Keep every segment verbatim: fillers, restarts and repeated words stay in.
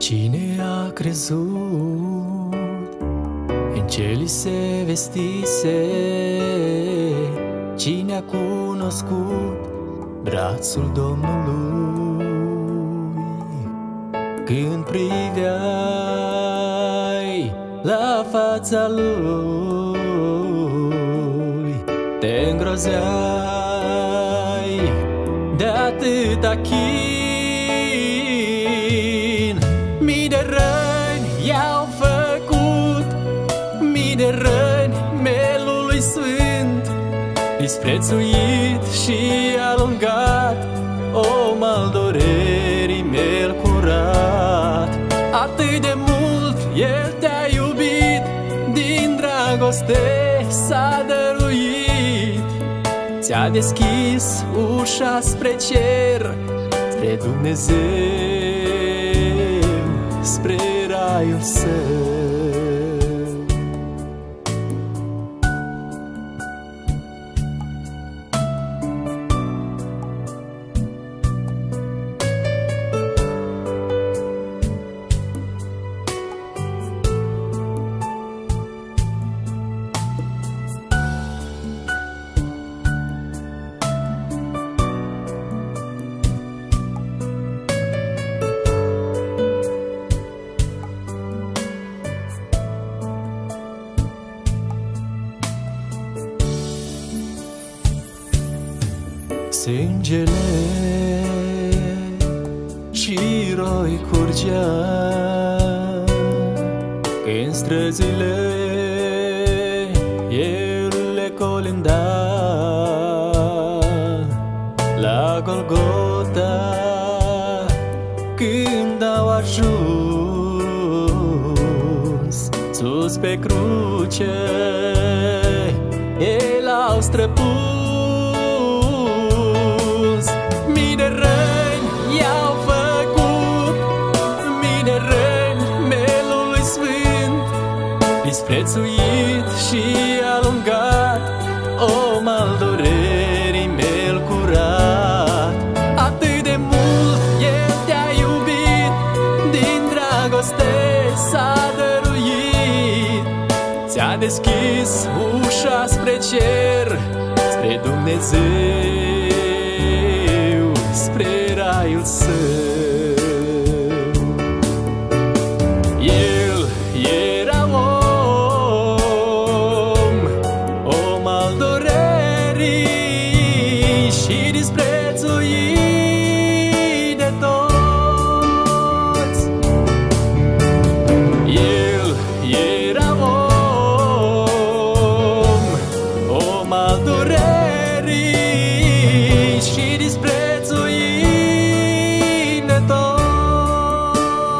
Cine a crezut în ce li se vestise? Cine a cunoscut brațul Domnului? Când priveai la fața Lui, te îngrozeai de atâta chin. Mii de răni i-au făcut, mii de răni melului sfânt, disprețuit și alungat, om al durerii mel curat. Atât de mult El te-a iubit, din dragoste s-a dăruit. Ți-a deschis ușa spre cer, spre Dumnezeu, spre raiul Său. Sângele și roi curgea când străzile El le colinda. La Golgota când au ajuns sus pe cruce, ei l-au străpus. Mii de răni i-au făcut, mii de răni melului sfânt, disprețuit și alungat, om al durerii mel curat. Atât de mult El te-a iubit, din dragoste s-a dăruit. Ți-a deschis ușa spre cer, spre Dumnezeu, spre raiul Său. El era om, om al durerii și disprețuit de toți. El era om, om al durerii și disprețuit de toți.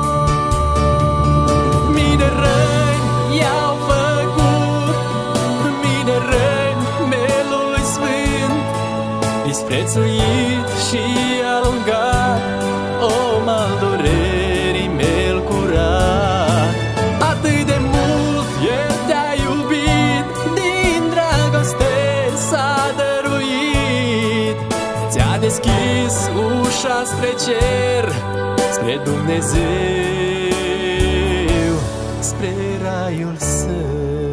Mii de răni i-au făcut, mii de răni melului sfânt, disprețuit și alungat, om al durerii mel curat. Atât de mult El te-a iubit, din dragoste s-a dăruit. Ți-a deschis ușa spre cer, spre Dumnezeu, spre raiul Său.